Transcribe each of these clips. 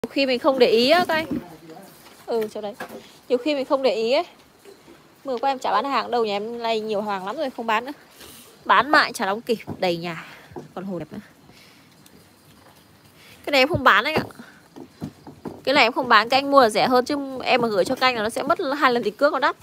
Nhiều khi mình không để ý á các anh. Chỗ đấy. Nhiều khi mình không để ý ấy. Bữa qua em chả bán hàng đâu, nhà em này nhiều hàng lắm rồi không bán nữa. Bán mãi chả đóng kịp, đầy nhà. Còn hồ đẹp nữa. Cái này em không bán anh ạ. Cái này em không bán, cái anh mua là rẻ hơn, chứ em mà gửi cho các anh là nó sẽ mất 2 lần tiền cước, nó đắt.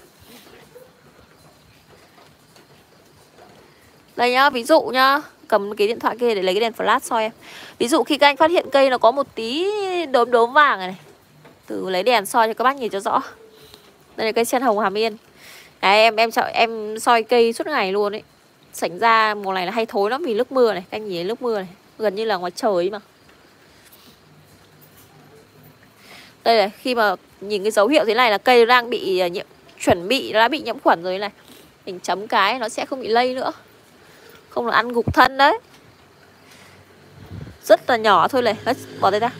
Đây nhá, ví dụ nhá, cầm cái điện thoại kia để lấy cái đèn flash soi em. Ví dụ khi các anh phát hiện cây nó có một tí đốm đốm vàng này, từ lấy đèn soi cho các bác nhìn cho rõ. Đây là cây sen hồng Hàm Yên. Đấy, em soi cây suốt ngày luôn ấy. Sảnh ra mùa này là hay thối lắm vì nước mưa này, các anh nhìn thấy nước mưa này, gần như là ngoài trời ấy mà. Đây này, khi mà nhìn cái dấu hiệu thế này là cây đang bị chuẩn bị đã bị nhiễm khuẩn rồi này. Mình chấm cái nó sẽ không bị lây nữa. Không là ăn gục thân đấy. Rất là nhỏ thôi này, bỏ tay ra.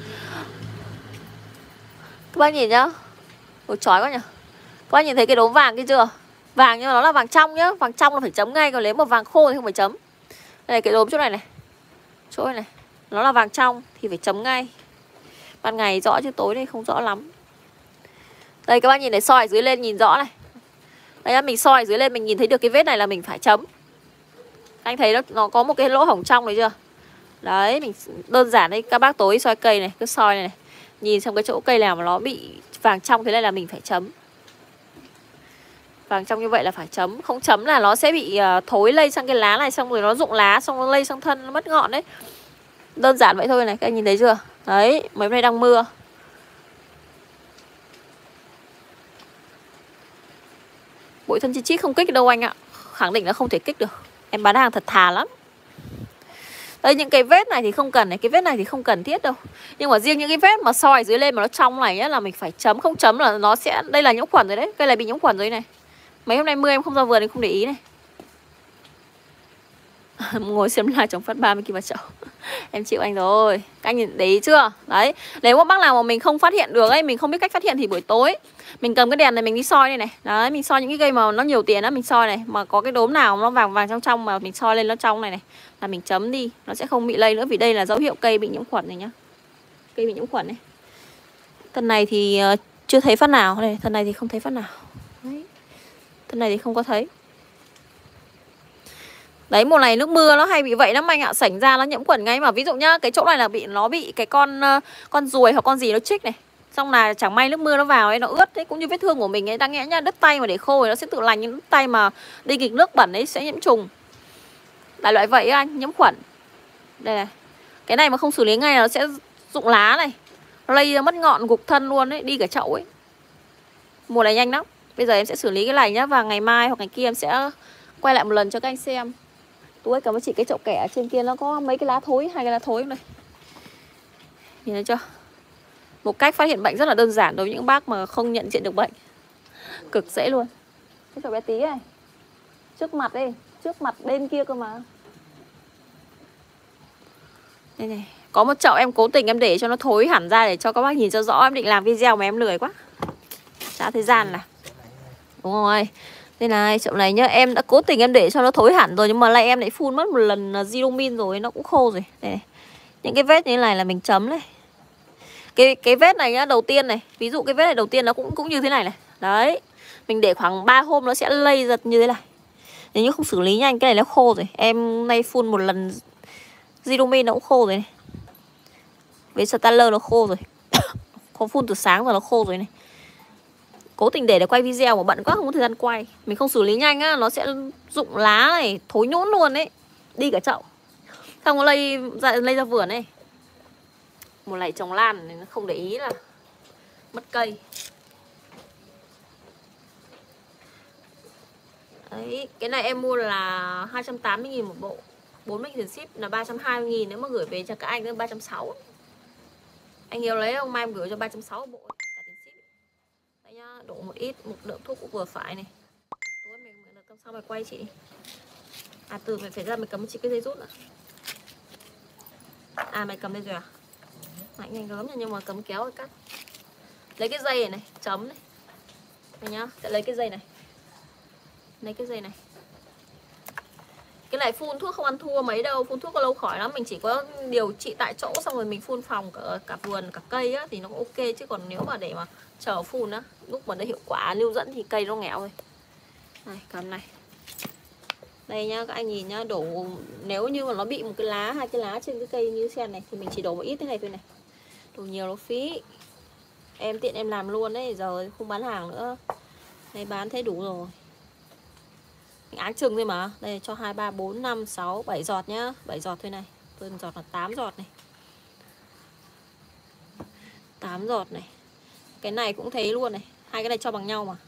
Các bác nhìn nhá. Ôi chói quá nhỉ. Các bác nhìn thấy cái đốm vàng kia chưa? Vàng nhưng mà nó là vàng trong nhá. Vàng trong là phải chấm ngay, còn nếu mà vàng khô thì không phải chấm. Đây này, cái đốm chỗ này này. Chỗ này này, nó là vàng trong thì phải chấm ngay. Ban ngày rõ chứ tối đây không rõ lắm. Đây các bác nhìn thấy soi dưới lên nhìn rõ này. Đây mình soi dưới lên mình nhìn thấy được cái vết này là mình phải chấm. Anh thấy nó có một cái lỗ hổng trong này chưa? Đấy, mình đơn giản đấy, các bác tối soi cây này, cứ soi này, này. Nhìn xem cái chỗ cây nào mà nó bị vàng trong thế này là mình phải chấm. Vàng trong như vậy là phải chấm. Không chấm là nó sẽ bị thối lây sang cái lá này, xong rồi nó rụng lá, xong nó lây sang thân, nó mất ngọn đấy. Đơn giản vậy thôi này, các anh nhìn thấy chưa? Đấy, mấy hôm nay đang mưa. Bụi thân chi chít không kích đâu anh ạ. Khẳng định là không thể kích được. Em bán hàng thật thà lắm. Đây, những cái vết này thì không cần này, cái vết này thì không cần thiết đâu. Nhưng mà riêng những cái vết mà soi dưới lên mà nó trong này nhá là mình phải chấm. Không chấm là nó sẽ, đây là nhiễm khuẩn rồi đấy. Cây này bị nhiễm khuẩn rồi này. Mấy hôm nay mưa em không ra vườn nên không để ý này. Ngồi xem live chống phát 30 kg vào chậu. Em chịu anh rồi. Các anh nhìn để ý chưa? Đấy. Nếu một bác nào mà mình không phát hiện được ấy, mình không biết cách phát hiện thì buổi tối mình cầm cái đèn này mình đi soi đây này. Đấy, mình soi những cái cây mà nó nhiều tiền á, mình soi này. Mà có cái đốm nào nó vàng vàng trong mà mình soi lên nó trong này này, là mình chấm đi, nó sẽ không bị lây nữa. Vì đây là dấu hiệu cây bị nhiễm khuẩn này nhá. Cây bị nhiễm khuẩn này. Thân này thì chưa thấy phát nào. Đây, thân này thì không thấy phát nào. Đấy. Thân này thì không có thấy. Đấy, mùa này nước mưa nó hay bị vậy lắm anh ạ. Sảnh ra nó nhiễm khuẩn ngay. Mà ví dụ nhá, cái chỗ này là nó bị cái con ruồi hoặc con gì nó chích này. Xong là chẳng may nước mưa nó vào ấy, nó ướt ấy. Cũng như vết thương của mình ấy, đáng nhẽ nhá, đứt tay mà để khô thì nó sẽ tự lành. Nhưng đứt tay mà đi nghịch nước bẩn ấy sẽ nhiễm trùng. Đại loại vậy anh, nhiễm khuẩn. Đây này. Cái này mà không xử lý ngay là nó sẽ rụng lá này, nó lây ra mất ngọn gục thân luôn ấy, đi cả chậu ấy. Mùa này nhanh lắm. Bây giờ em sẽ xử lý cái này nhá. Và ngày mai hoặc ngày kia em sẽ quay lại một lần cho các anh xem. Tú ơi, cảm ơn chị. Cái chậu kẻ trên kia nó có mấy cái lá thối, 2 cái lá thối đây. Nhìn thấy chưa? Một cách phát hiện bệnh rất là đơn giản đối với những bác mà không nhận diện được bệnh. Cực dễ luôn. Cái chậu bé tí này. Trước mặt đây, trước mặt bên kia cơ mà. Đây này. Có một chậu em cố tình em để cho nó thối hẳn ra để cho các bác nhìn cho rõ. Em định làm video mà em lười quá. Chả thời gian là. Đúng rồi. Đây này, chậu này nhá, em đã cố tình em để cho nó thối hẳn rồi. Nhưng mà lại em lại phun mất một lần Zilomin rồi, nó cũng khô rồi. Đây này. Những cái vết như thế này là mình chấm này. Cái vết này nhá, đầu tiên này. Ví dụ cái vết này đầu tiên nó cũng như thế này này. Đấy. Mình để khoảng 3 hôm nó sẽ lây giật như thế này. Nếu như không xử lý nhanh cái này nó khô rồi. Em nay phun một lần Zilomin nó cũng khô rồi này. Với Starler nó khô rồi. Không phun từ sáng rồi nó khô rồi này. Cố tình để quay video mà bận quá không có thời gian quay. Mình không xử lý nhanh á, nó sẽ rụng lá này, thối nhũn luôn ấy. Đi cả chậu. Xong nó lây ra vườn ấy. Một này trồng lan này, nó không để ý là mất cây. Đấy, cái này em mua là 280.000 một bộ. 40 tiền ship là 320.000. Nếu mà gửi về cho các anh là 360. Anh Hiếu lấy không? Mai em gửi cho 360 bộ. Cả tiền ship. Đây nhá, đổ một ít, một lượng thuốc cũng vừa phải này. Tối mình cầm sau mày quay chị. À từ mày phải ra mày cầm chị cái dây rút nữa. À mày cầm đây rồi à? Mạnh nhanh gớm nha, nhưng mà cấm kéo rồi cắt. Lấy cái dây này, chấm này. Đây nhá, sẽ lấy cái dây này. Lấy cái dây này. Cái này phun thuốc không ăn thua mấy đâu, phun thuốc có lâu khỏi lắm. Mình chỉ có điều trị tại chỗ xong rồi mình phun phòng cả vườn, cả cây á, thì nó cũng ok. Chứ còn nếu mà để mà chờ phun á, lúc mà nó hiệu quả lưu dẫn thì cây nó nghèo rồi. Này, cầm này. Đây nhá, các anh nhìn nhá, đổ nếu như mà nó bị một cái lá, 2 cái lá trên cái cây như sen này thì mình chỉ đổ một ít thế này thôi này. Đổ nhiều nó phí. Em tiện em làm luôn đấy, giờ không bán hàng nữa. Đây bán thế đủ rồi. Mình áng chừng thôi mà. Đây cho 2 3 4 5 6 7 giọt nhá, 7 giọt thôi này. Tôi giọt là 8 giọt này. 8 giọt này. Cái này cũng thế luôn này, hai cái này cho bằng nhau mà.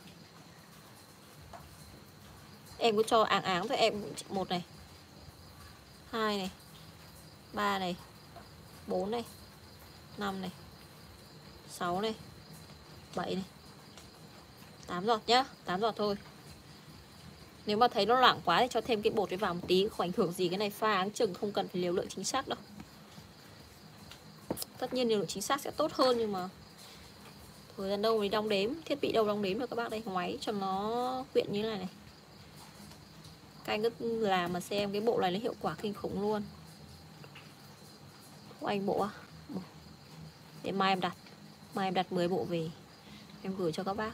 Em cứ cho áng áng thôi, em một này, 2 này, 3 này, 4 này, 5 này, 6 này, 7 này, 8 giọt nhá, 8 giọt thôi. Nếu mà thấy nó loãng quá thì cho thêm cái bột ấy vào một tí, không ảnh hưởng gì. Cái này pha áng chừng không cần phải liều lượng chính xác đâu. Tất nhiên liều lượng chính xác sẽ tốt hơn, nhưng mà thời gian đâu mới đong đếm, thiết bị đâu đong đếm được các bác. Đây, ngoáy cho nó quyện như thế này này. Các anh cứ làm mà xem, cái bộ này nó hiệu quả kinh khủng luôn. Của anh bộ à? Để mai em đặt. Mai em đặt 10 bộ về, em gửi cho các bác.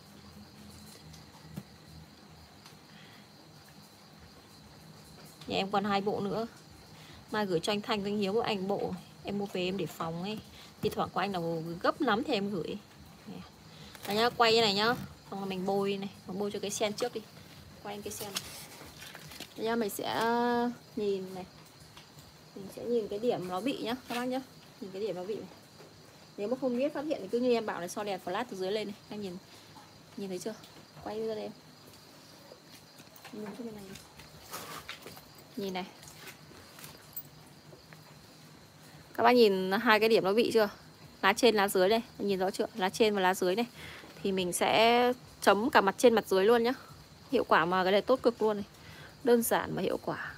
Nhà em còn 2 bộ nữa. Mai gửi cho anh Thanh, anh Hiếu một ảnh bộ. Em mua về em để phòng ấy. Thì thoảng của anh nào gấp lắm thì em gửi. Đây nhá, quay như này nhá. Xong rồi mình bôi này, mình bôi cho cái sen trước đi. Quay cái sen này. Đây nhá, mình sẽ nhìn này. Mình sẽ nhìn cái điểm nó bị nhá, các bác nhá. Nhìn cái điểm nó bị này. Nếu mà không biết phát hiện thì cứ như em bảo này, so đèn flash từ dưới lên này. Em nhìn thấy chưa? Quay ra đây em. Nhìn cái bên này. Nhìn này. Các bác nhìn hai cái điểm nó bị chưa? Lá trên lá dưới đây, nhìn rõ chưa? Lá trên và lá dưới này. Thì mình sẽ chấm cả mặt trên mặt dưới luôn nhá. Hiệu quả mà cái này tốt cực luôn này. Đơn giản và hiệu quả.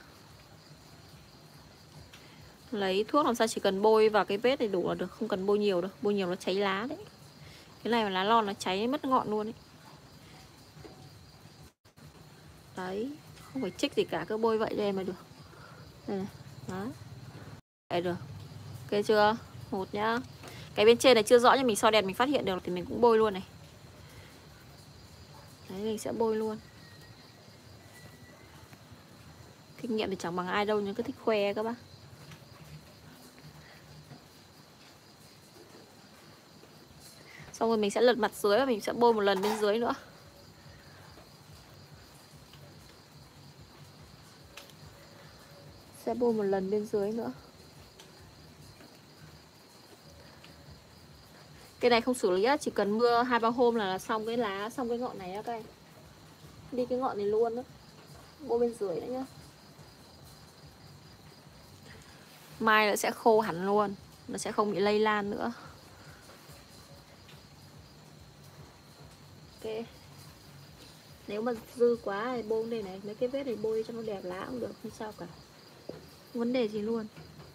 Lấy thuốc làm sao chỉ cần bôi vào cái vết này đủ là được, không cần bôi nhiều đâu. Bôi nhiều nó cháy lá đấy. Cái này mà lá lon nó cháy mất ngọn luôn ấy. Đấy, không phải trích gì cả, cứ bôi vậy cho em là được. Đây này, đó. Đấy được. Ok chưa? Một nhá. Cái bên trên này chưa rõ nhưng mình soi đèn mình phát hiện được thì mình cũng bôi luôn này. Đấy, mình sẽ bôi luôn. Kinh nghiệm thì chẳng bằng ai đâu, nhưng cứ thích khoe các bác. Xong rồi mình sẽ lật mặt dưới và mình sẽ bôi một lần bên dưới nữa. Sẽ bôi một lần bên dưới nữa. Cái này không xử lý á, chỉ cần mưa 2-3 hôm là xong cái lá, xong cái ngọn này á các anh. Đi cái ngọn này luôn á. Bôi bên dưới nữa nhá. Mai nó sẽ khô hẳn luôn, nó sẽ không bị lây lan nữa. Ok. Nếu mà dư quá thì bôi đây này, mấy cái vết này bôi cho nó đẹp lá cũng được, không sao cả. Không vấn đề gì luôn.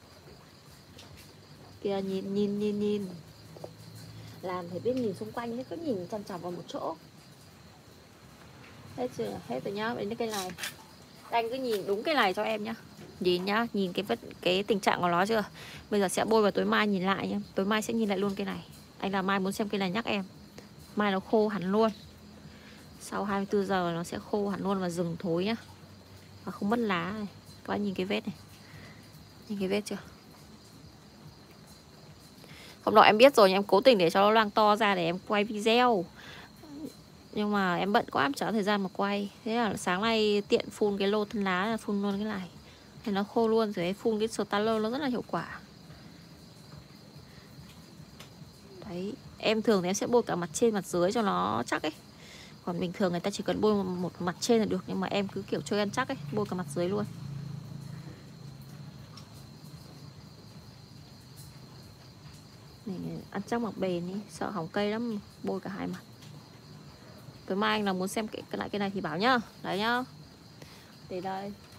Kìa, nhìn. Làm thì biết nhìn xung quanh, hết cứ nhìn chằm chằm vào một chỗ. Hết chưa? Hết rồi nhá. Đến cái này. Anh cứ nhìn đúng cái này cho em nhá. Nhìn nhá, nhìn cái tình trạng của nó chưa. Bây giờ sẽ bôi vào tối mai nhìn lại nhá. Tối mai sẽ nhìn lại luôn cái này. Anh là mai muốn xem cái này nhắc em. Mai nó khô hẳn luôn. Sau 24 giờ nó sẽ khô hẳn luôn và dừng thối nhá. Và không mất lá này. Các bạn nhìn cái vết này. Nhìn cái vết chưa? Hôm nọ em biết rồi nhưng em cố tình để cho nó loang to ra để em quay video. Nhưng mà em bận quá, em chẳng có thời gian mà quay. Thế là sáng nay tiện phun cái lô thân lá là phun luôn cái này. Thì nó khô luôn rồi, phun cái Starler nó rất là hiệu quả. Đấy, em thường thì em sẽ bôi cả mặt trên mặt dưới cho nó chắc ấy. Còn bình thường người ta chỉ cần bôi một mặt trên là được. Nhưng mà em cứ kiểu chơi ăn chắc ấy, bôi cả mặt dưới luôn. Mình ăn chắc mặc bền đi, sợ hỏng cây lắm, bôi cả hai mặt. Tối mai anh là muốn xem lại cái này thì bảo nhá. Đấy nhá. Để đây.